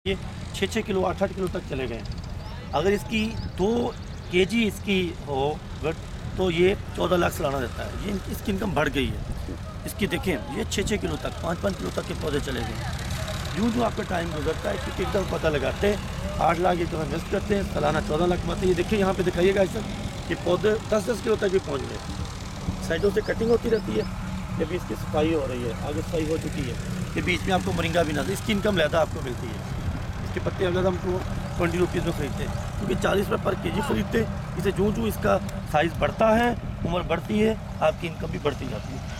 ये 6-6 kilo 8-8 kilo तक चले गए। अगर इसकी 2 केजी इसकी हो गट तो ये 14 लाख सालाना देता है। ये इसकी इनकम बढ़ गई है। इसकी देखें ये 6-6 किलो तक 5-5 किलो तक के पौधे चले गए। यूँ जो आपका टाइम गुजरता है क्योंकि एकदम पता लगाते हैं 8 लाख एक दफ़ा इन्वेस्ट करते हैं, सालाना 14 लाख कमाते हैं। ये देखिए यहाँ पे दिखाइएगा इस तक कि पौधे 10-10 किलो तक भी पहुँच गए। साइडों से कटिंग होती रहती है, ये भी इसकी सफाई हो रही है, आगे सफाई हो चुकी है। ये बीच में आपको मोरिंगा भी नजर, इसकी इनकम ज़्यादा आपको मिलती है। इसके पत्ते अगर हम 20 रुपीज़ में ख़रीदते हैं क्योंकि 40 रुपये पर केजी खरीदते हैं। इसे जो जो इसका साइज़ बढ़ता है, उम्र बढ़ती है, आपकी इनकम भी बढ़ती जाती है।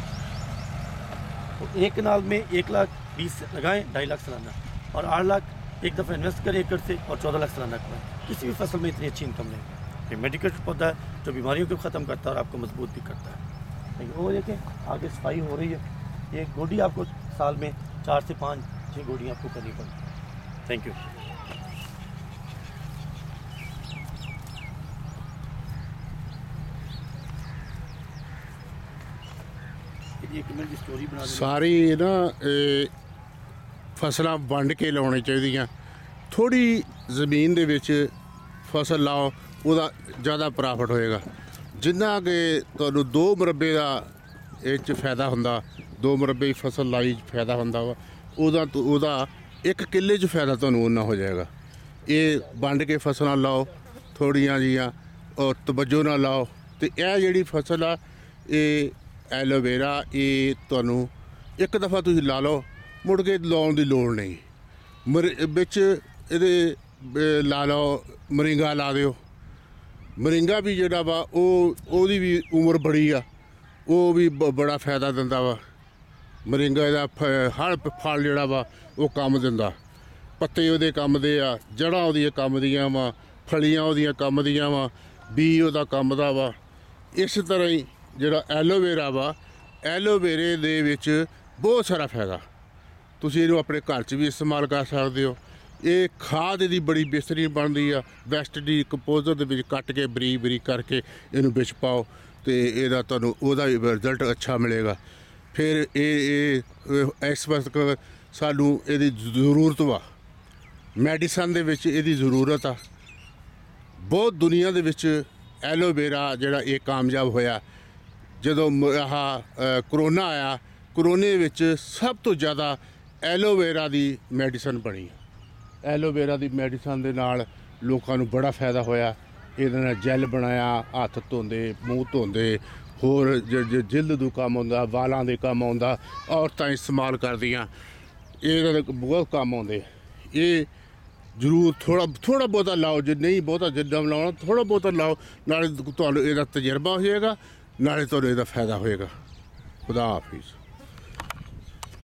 तो एक कनाल में 1,20,000 लगाएं, 2.5 लाख सालाना, और 8 लाख एक दफ़ा इन्वेस्ट करें एकड़ से और 14 लाख सालाना कमाएं। किसी भी फसल में इतनी अच्छी इनकम नहीं। ये मेडिकल पौधा है जो बीमारियों को ख़त्म करता है और आपको मजबूत भी करता है। लेकिन वो देखें आगे सफाई हो रही है। ये गोडी आपको साल में 4 से 5-6 गोडियाँ आपको करनी पड़ती है। Thank you. स्टोरी बना सारी ना फसलां वंड के लाउणी चाहीदियां। थोड़ी ਜ਼ਮੀਨ ਦੇ ਵਿੱਚ फसल लाओ, ਉਹਦਾ ज़्यादा प्रॉफिट होएगा। जिन्ना कि ਤੁਹਾਨੂੰ 2 ਮੁਰੱਬੇ ਦਾ ਇਹ 'ਚ ਫਾਇਦਾ ਹੁੰਦਾ, 2 ਮੁਰੱਬੇ ਦੀ ਫਸਲ ਲਾਈ ਫਾਇਦਾ ਹੁੰਦਾ ਵਾ, ਉਹਦਾ 1 ਕਿੱਲੇ 'ਚ ਫਾਇਦਾ ਤੁਹਾਨੂੰ ਉਨਾ ਹੋ ਜਾਏਗਾ। ਇਹ ਵੰਡ ਕੇ ਫਸਲਾਂ ਲਾਓ ਥੋੜ੍ਹੀਆਂ ਜੀਆਂ, ਔਰ ਤਵੱਜੋ ਨਾਲ ਲਾਓ। ਅਤੇ ਇਹ ਜਿਹੜੀ ਫਸਲ ਆ ਇਹ ਐਲੋਵੇਰਾ, ਇਹ ਤੁਹਾਨੂੰ ਇੱਕ ਦਫਾ ਤੁਸੀਂ ਲਾ ਲਓ, ਮੁੜ ਕੇ ਲਾਉਣ ਦੀ ਲੋੜ ਨਹੀਂ। ਵਿੱਚ ਇਹਦੇ ਲਾ ਲਓ ਮਰਿੰਗਾ ਲਾ ਦਿਓ। ਮਰਿੰਗਾ ਵੀ ਜਿਹੜਾ ਵਾ ਉਹਦੀ ਵੀ ਉਮਰ ਬੜੀ ਆ, ਉਹ ਵੀ ਬੜਾ ਫਾਇਦਾ ਦਿੰਦਾ ਵਾ। ਮਰਿੰਗਾ ਦਾ ਹਰ ਫਲ ਜਿਹੜਾ ਵਾ ਉਹ ਕੰਮ ਦਿੰਦਾ। ਪੱਤੇ ਉਹਦੇ ਕੰਮ ਦੇ ਆ, ਜੜ੍ਹਾਂ ਉਹਦੀਆਂ ਕੰਮ ਦੀਆਂ ਵਾ, ਫਲੀਆਂ ਉਹਦੀਆਂ ਕੰਮ ਦੀਆਂ ਵਾ, ਬੀ ਉਹਦਾ ਕੰਮ ਦਾ ਵਾ। ਇਸ ਤਰ੍ਹਾਂ ਹੀ ਜਿਹੜਾ ਐਲੋਵੇਰਾ ਵਾ, ਐਲੋਵੇਰੇ ਦੇ ਵਿੱਚ ਬਹੁਤ ਸਾਰਾ ਫਾਇਦਾ। ਤੁਸੀਂ ਇਹਨੂੰ ਆਪਣੇ ਘਰ 'ਚ ਵੀ ਇਸਤੇਮਾਲ ਕਰ ਸਕਦੇ ਹੋ। ਇਹ ਖਾਦ ਇਹਦੀ ਬੜੀ ਬਿਹਤਰੀਨ ਬਣਦੀ ਆ। ਵੈਸਟ ਡੀ ਕੰਪੋਜ਼ਰ ਦੇ ਵਿੱਚ ਕੱਟ ਕੇ ਬਰੀਕ ਬਰੀਕ ਕਰਕੇ ਇਹਨੂੰ ਵਿੱਚ ਪਾਓ ਅਤੇ ਇਹਦਾ ਤੁਹਾਨੂੰ ਉਹਦਾ ਰਿਜ਼ਲਟ ਅੱਛਾ ਮਿਲੇਗਾ। ਫਿਰ ਇਹ ਇਸ ਵਕਤ ਸਾਨੂੰ ਇਹਦੀ ਜ਼ਰੂਰਤ ਵਾ, ਮੈਡੀਸਨ ਦੇ ਵਿੱਚ ਇਹਦੀ ਜ਼ਰੂਰਤ ਆ ਬਹੁਤ। ਦੁਨੀਆ ਦੇ ਵਿੱਚ ਐਲੋਵੇਰਾ ਜਿਹੜਾ ਇਹ ਕਾਮਯਾਬ ਹੋਇਆ ਜਦੋਂ ਕਰੋਨਾ ਆਇਆ। ਕਰੋਨੇ ਵਿੱਚ ਸਭ ਤੋਂ ਜ਼ਿਆਦਾ ਐਲੋਵੇਰਾ ਦੀ ਮੈਡੀਸਨ ਬਣੀ। ਐਲੋਵੇਰਾ ਦੀ ਮੈਡੀਸਨ ਦੇ ਨਾਲ ਲੋਕਾਂ ਨੂੰ ਬੜਾ ਫਾਇਦਾ ਹੋਇਆ। ਇਹਦੇ ਨਾਲ ਜੈਲ ਬਣਾਇਆ, ਹੱਥ ਧੋਂਦੇ, ਮੂੰਹ ਧੋਂਦੇ, ਹੋਰ ਜਿਲਦ ਨੂੰ ਕੰਮ ਆਉਂਦਾ, ਵਾਲਾਂ ਦੇ ਕੰਮ ਆਉਂਦਾ, ਔਰਤਾਂ ਇਸਤੇਮਾਲ ਕਰਦੀਆਂ, ਇਹਦੇ ਦੇ ਬਹੁਤ ਕੰਮ ਆਉਂਦੇ। ਇਹ ਜ਼ਰੂਰ ਥੋੜ੍ਹਾ ਬਹੁਤਾ ਲਾਓ, ਜੇ ਨਹੀਂ ਬਹੁਤਾ ਜਿੱਦਾਂ ਲਾਉਣਾ ਥੋੜ੍ਹਾ ਬਹੁਤਾ ਲਾਓ, ਨਾਲੇ ਤੁਹਾਨੂੰ ਇਹਦਾ ਤਜਰਬਾ ਹੋ ਜਾਏਗਾ, ਨਾਲੇ ਤੁਹਾਨੂੰ ਇਹਦਾ ਫਾਇਦਾ ਹੋਏਗਾ। ਖੁਦਾ ਹਾਫਿਜ਼।